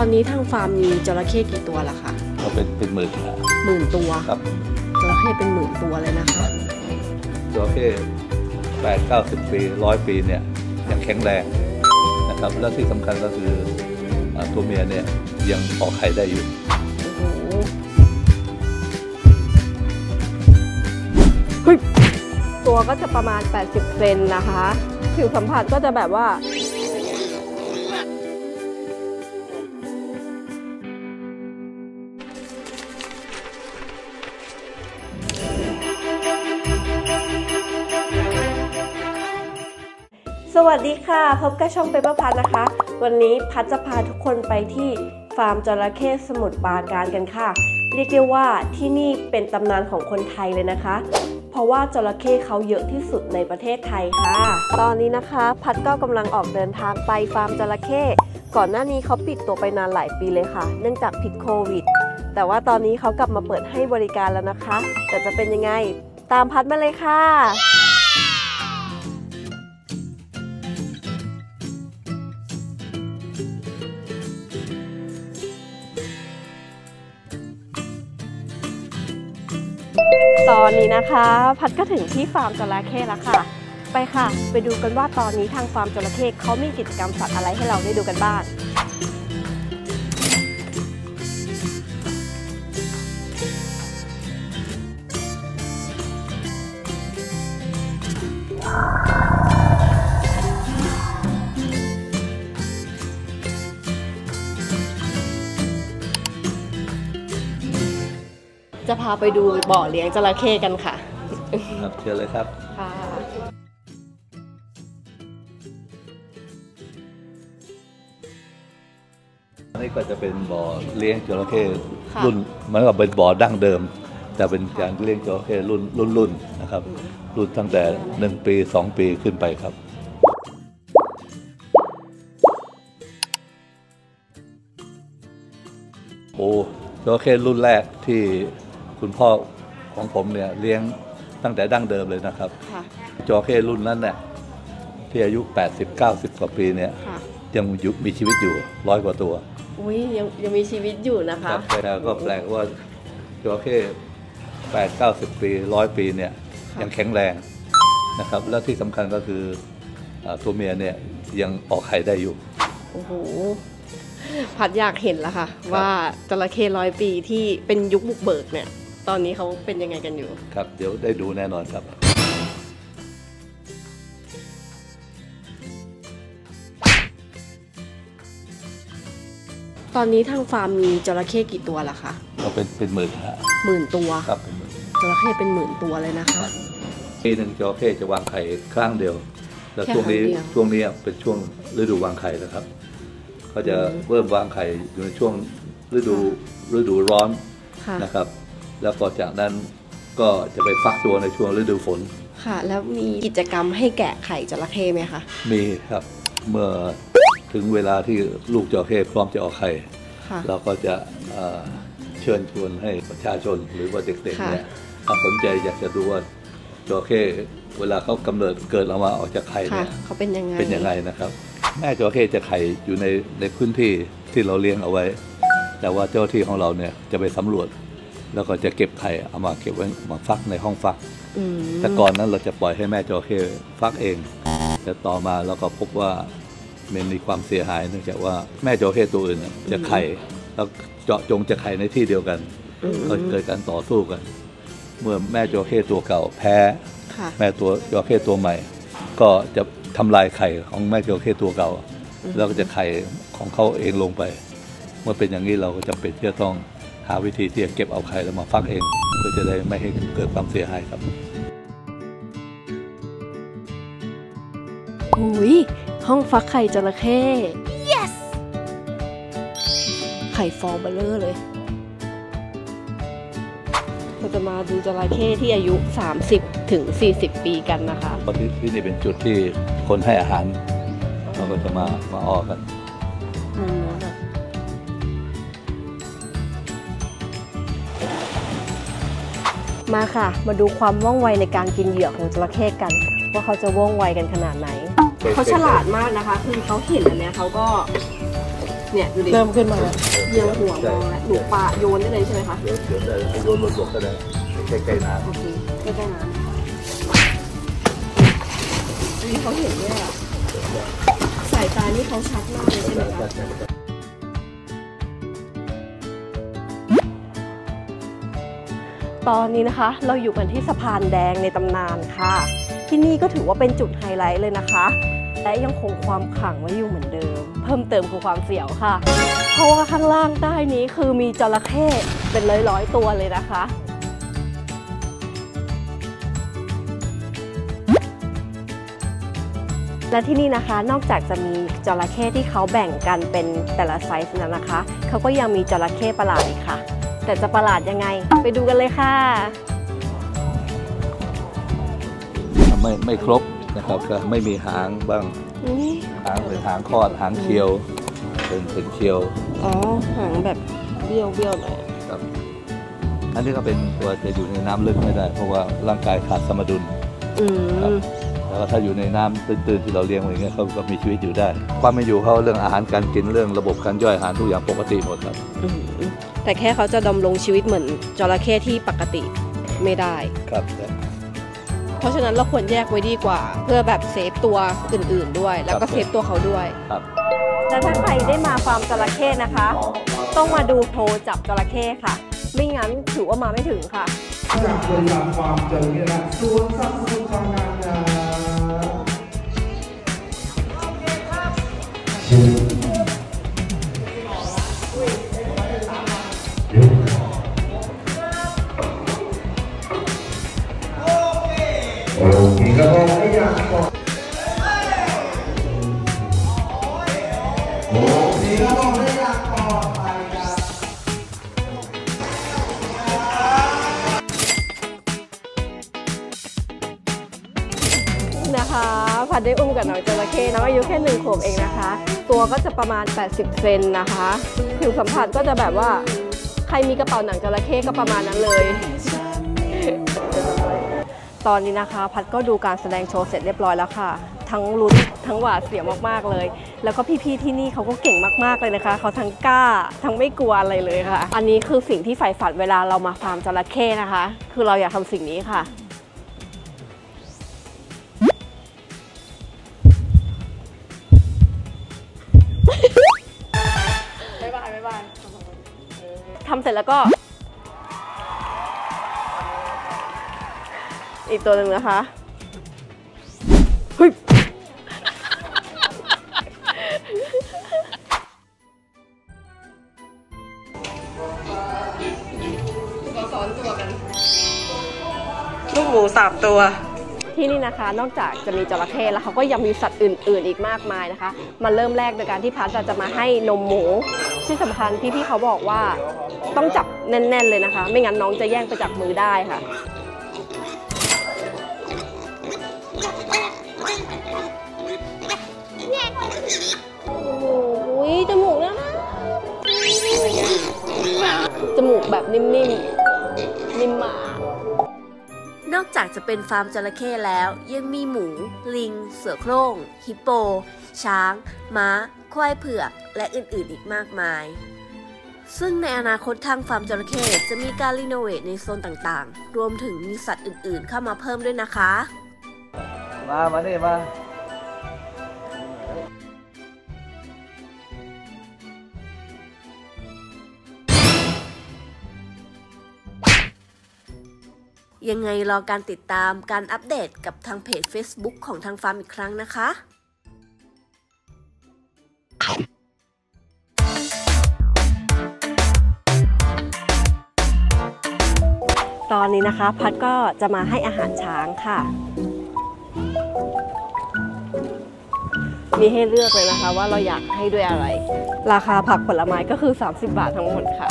อนนี้ทางฟาร์มมีจระเข้กี่ตัวล่ะคะก็เป็นหมื่นตัวครับจระเข้เป็นหมื่นตัวเลยนะคะจระเข้80-90 ปี100 ปีเนี่ยยังแข็งแรงนะครับและที่สำคัญก็คือตัวเมียเนี่ยยังออกไข่ได้อยู่ตัวก็จะประมาณ80 เซนนะคะผิวสัมผัสก็จะแบบว่าสวัสดีค่ะพบกับช่องเปเปอร์พัทนะคะวันนี้พัทจะพาทุกคนไปที่ฟาร์มจระเข้สมุทรปราการกันค่ะเรียกได้ว่าที่นี่เป็นตำนานของคนไทยเลยนะคะเพราะว่าจระเข้เขาเยอะที่สุดในประเทศไทยค่ะตอนนี้นะคะพัทก็กำลังออกเดินทางไปฟาร์มจระเข้ก่อนหน้านี้เขาปิดตัวไปนานหลายปีเลยค่ะเนื่องจากพิษโควิดแต่ว่าตอนนี้เขากลับมาเปิดให้บริการแล้วนะคะแต่จะเป็นยังไงตามพัทมาเลยค่ะตอนนี้นะคะพัดก็ถึงที่ฟาร์มจระเข้แล้วค่ะไปค่ะไปดูกันว่าตอนนี้ทางฟาร์มจระเข้เขามีกิจกรรมสัตว์อะไรให้เราได้ดูกันบ้างจะพาไปดูบ่อเลี้ยงจระเข้กันค่ะครับเชิญเลยครับค่ะอันนี้ก็จะเป็นบ่อเลี้ยงจระเข้รุ่นมันก็เป็นบ่อดั้งเดิมแต่เป็นการเลี้ยงจระเข้รุ่นนะครับรุ่นตั้งแต่1 ปี2 ปีขึ้นไปครับโอ้จระเข้รุ่นแรกที่คุณพ่อของผมเนี่ยเลี้ยงตั้งแต่ดั้งเดิมเลยนะครับจระเข้รุ่นนั้นเนี่ยที่อายุ80-90 กว่าปีเนี่ยยังมีชีวิตอยู่100 กว่าตัวอุ้ยยังมีชีวิตอยู่นะคะแต่ก็แปลกว่าจระเข้80-90 ปี100 ปีเนี่ยยังแข็งแรงนะครับและที่สำคัญก็คือตัวเมียเนี่ยยังออกไข่ได้อยู่โอ้โหพัดอยากเห็นแล้วค่ะว่าจระเข้100 ปีที่เป็นยุคบุกเบิกเนี่ยตอนนี้เขาเป็นยังไงกันอยู่ครับเดี๋ยวได้ดูแน่นอนครับตอนนี้ทางฟาร์มมีจระเข้กี่ตัวล่ะคะก็เป็นหมื่นตัวครับเป็นหมื่นจระเข้เป็นหมื่นตัวเลยนะคะปีหนึ่งจระเข้จะวางไข่ครั้งเดียวแล้วช่วงนี้เป็นช่วงฤดูวางไข่นะครับเขาจะเริ่มวางไข่อยู่ในช่วงฤดูร้อนนะครับแล้วก็จากนั้นก็จะไปฟักตัวในช่วงฤดูฝนค่ะแล้วมีกิจกรรมให้แกะไข่จระเข้ไหมคะมีครับเมื่อถึงเวลาที่ลูกจระเข้พร้อมจะออกไข่เราก็จะเชิญชวนให้ประชาชนหรือว่าเด็กๆเนี่ยถ้าสนใจอยากจะดูว่าจระเข้เวลาเขากำเนิดเกิดออกมาออกจากไข่เนี่ยเขาเป็นยังไงนะครับแม่จระเข้จะไข่อยู่ในพื้นที่ที่เราเลี้ยงเอาไว้แต่ว่าเจ้าที่ของเราเนี่ยจะไปสำรวจแล้วก็จะเก็บไข่เอามาเก็บไว้มาฟักในห้องฟักแต่ก่อนนั้นเราจะปล่อยให้แม่จระเข้ฟักเองแต่ต่อมาเราก็พบว่ามันมีความเสียหายเนื่องจากว่าแม่จระเข้ตัวอื่นจะไข่แล้วเจาะจงจะไข่ในที่เดียวกันก็เกิดการต่อสู้กันเมื่อแม่จระเข้ตัวเก่าแพ้แม่ตัวจระเข้ตัวใหม่ก็จะทำลายไข่ของแม่จระเข้ตัวเก่าแล้วก็จะไข่ของเขาเองลงไปเมื่อเป็นอย่างนี้เราก็จำเป็นที่จะต้องหาวิธีที่จะเก็บเอาไข่แล้วมาฟักเองเพื่อจะได้ไม่ให้เกิดความเสียหายครับโอ้ยห้องฟักไข่จระเข้ yes ไข่ฟองเบลอเลยเราจะมาดูจระเข้ที่อายุ30-40 ปีกันนะคะที่นี่เป็นจุดที่คนให้อาหารเราก็จะมาออกกันมาค่ะมาดูความว่องไวในการกินเหยื่อของจระเข้กันว่าเขาจะว่องไวกันขนาดไหนเขาฉลาดมากนะคะคือเขาเห็นอันเนี้ยเขาก็เนี่ยดูดิเริ่มขึ้นมาแล้วเอียงหัวมองแล้วหนูปลาโยนได้เลยใช่ไหมคะเดี๋ยวได้โยนบนบกก็ได้ใกล้ๆน้ำโอเคใกล้ๆน้ำอันนี้เขาเห็นด้วยอ่ะสายตานี่เขาชัดมากเลยใช่ไหมคะตอนนี้นะคะเราอยู่กันที่สะพานแดงในตำนานค่ะที่นี่ก็ถือว่าเป็นจุดไฮไลท์เลยนะคะและยังคงความขลังไว้อยู่เหมือนเดิม เพิ่มเติมคือความเสียวค่ะเพราะว่าข้างล่างใต้นี้คือมีจระเข้เป็นร้อยๆตัวเลยนะคะและที่นี่นะคะนอกจากจะมีจระเข้ที่เขาแบ่งกันเป็นแต่ละไซส์แล้วนะคะเขาก็ยังมีจระเข้ประหลาดอีกค่ะแต่จะประหลาดยังไงไปดูกันเลยค่ะไม่ครบนะครับก็ไม่มีหางบ้างหางเป็นหางคอดหางเคียวเป็นเคียวอ๋อหางแบบเบี้ยวหน่อยครับอันนี้ก็เป็นตัวจะอยู่ในน้ำลึกไม่ได้เพราะว่าร่างกายขาดสมดุลครับแล้วถ้าอยู่ในน้ำตื้นๆที่เราเลี้ยงอะไรเงี้ยเขาก็มีชีวิตอยู่ได้ความไม่อยู่เขาเรื่องอาหารการกินเรื่องระบบการย่อยอาหารทุกอย่างปกติหมดครับแต่แค่เขาจะดำรงชีวิตเหมือนจระเข้ที่ปกติไม่ได้ครับเพราะฉะนั้นเราควรแยกไว้ดีกว่าเพื่อแบบเซฟตัวอื่นๆด้วยแล้วก็เซฟตัวเขาด้วยครับและถ้าใครได้มาฟาร์มจระเข้นะคะต้องมาดูโพจับจระเข้ค่ะไม่งั้นถือว่ามาไม่ถึงค่ะจากบริษัทฟาร์มจระเข้และสวนสัตว์สมุทรปราการนี่ก็บอกให้อยากก่อนนี่ก็บอกให้อยากก่อนไปครับนะคะพัดได้อุ้มกับน้องจระเข้น้องอายุแค่1 ขวบเองนะคะตัวก็จะประมาณ80 เซนนะคะผิวสัมผัสก็จะแบบว่าใครมีกระเป๋าหนังจระเข้ก็ประมาณนั้นเลยตอนนี้นะคะพัดก็ดูการแสดงโชว์เสร็จเรียบร้อยแล้วค่ะทั้งลุ้นทั้งหวาดเสียวมากๆเลยแล้วก็พี่ๆที่นี่เขาก็เก่งมากๆเลยนะคะเขาทั้งกล้าทั้งไม่กลัวอะไรเลยค่ะอันนี้คือสิ่งที่ใฝ่ฝันเวลาเรามาฟาร์มจระเข้นะคะคือเราอยากทำสิ่งนี้ค่ะบ๊ายบายทำเสร็จแล้วก็อีกตัวหนึ่งนะคะเฮ้ยซ้อนตัวกันลูกหมู3 ตัวที่นี่นะคะนอกจากจะมีจระเข้แล้วเขาก็ยังมีสัตว์อื่นๆอีกมากมายนะคะมาเริ่มแรกโดยการที่พัดจะมาให้นมหมูที่สำคัญพี่ๆเขาบอกว่าต้องจับแน่นๆเลยนะคะไม่งั้นน้องจะแย่งไปจากมือได้ค่ะโอ้ยจมูกนะจมูกแบบนิ่มๆนิ่มมากนอกจากจะเป็นฟาร์มจระเข้แล้วยังมีหมูลิงเสือโคร่งฮิปโปช้างม้าควายเผือกและอื่นๆอีกมากมายซึ่งในอนาคตทางฟาร์มจระเข้จะมีการรีโนเวทในโซนต่างๆรวมถึงมีสัตว์อื่นๆเข้ามาเพิ่มด้วยนะคะมานี่มายังไงรอการติดตามการอัปเดตกับทางเพจ Facebook ของทางฟาร์มอีกครั้งนะคะตอนนี้นะคะพัดก็จะมาให้อาหารช้างค่ะมีให้เลือกเลยนะคะว่าเราอยากให้ด้วยอะไรราคาผักผลไม้ก็คือ30 บาททั้งหมดค่ะ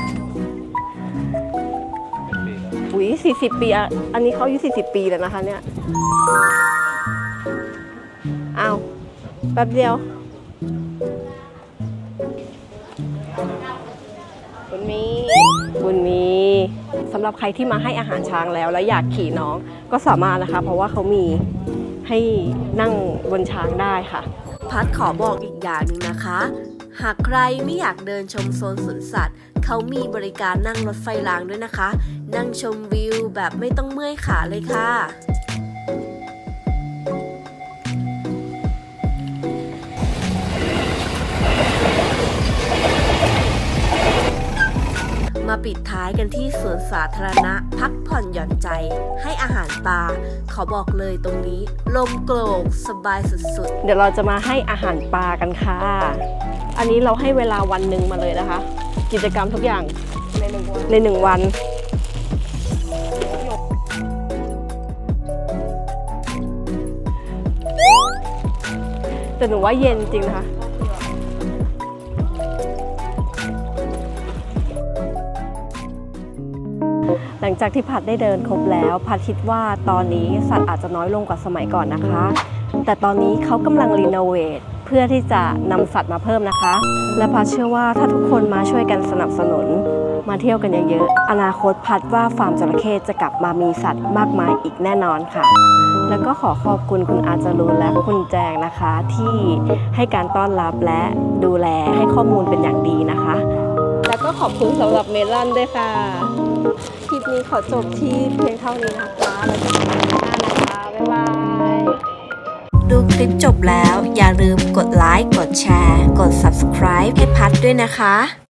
อุ้ย40 ปีอันนี้เขาอายุ40 ปีแล้วนะคะเนี่ยอ้าวแป๊บเดียวบุญมีสำหรับใครที่มาให้อาหารช้างแล้วอยากขี่น้องก็สามารถนะคะเพราะว่าเขามีให้นั่งบนช้างได้ค่ะพัดขอบอกอีกอย่างหนึ่งนะคะหากใครไม่อยากเดินชมโซนสวนสัตว์เขามีบริการนั่งรถไฟรางด้วยนะคะ นั่งชมวิวแบบไม่ต้องเมื่อยขาเลยค่ะมาปิดท้ายกันที่สวนสาธารณะพักผ่อนหย่อนใจให้อาหารปลาขอบอกเลยตรงนี้ลมโกรกสบายสุดๆเดี๋ยวเราจะมาให้อาหารปลากันค่ะอันนี้เราให้เวลาวันหนึ่งมาเลยนะคะกิจกรรมทุกอย่างในหนึ่งวันแต่หนูว่าเย็นจริงนะคะหลังจากที่พัดได้เดินครบแล้วพัดคิดว่าตอนนี้สัตว์อาจจะน้อยลงกว่าสมัยก่อนนะคะแต่ตอนนี้เขากำลังรีโนเวทเพื่อที่จะนำสัตว์มาเพิ่มนะคะและพัดเชื่อว่าถ้าทุกคนมาช่วยกันสนับสนุนมาเที่ยวกันเยอะๆอนาคตพัดว่าฟาร์มจระเข้จะกลับมามีสัตว์มากมายอีกแน่นอนค่ะแล้วก็ขอขอบคุณคุณอาจารุณและคุณแจงนะคะที่ให้การต้อนรับและดูแลให้ข้อมูลเป็นอย่างดีนะคะแล้วก็ขอบคุณสำหรับเมลอนด้วยค่ะคลิปนี้ขอจบที่เพียงเท่านี้นะคะแล้วเจอกันใหม่นะคะบ๊ายบายดูคลิปจบแล้วอย่าลืมกดไลค์กดแชร์กด subscribe ให้พัดด้วยนะคะ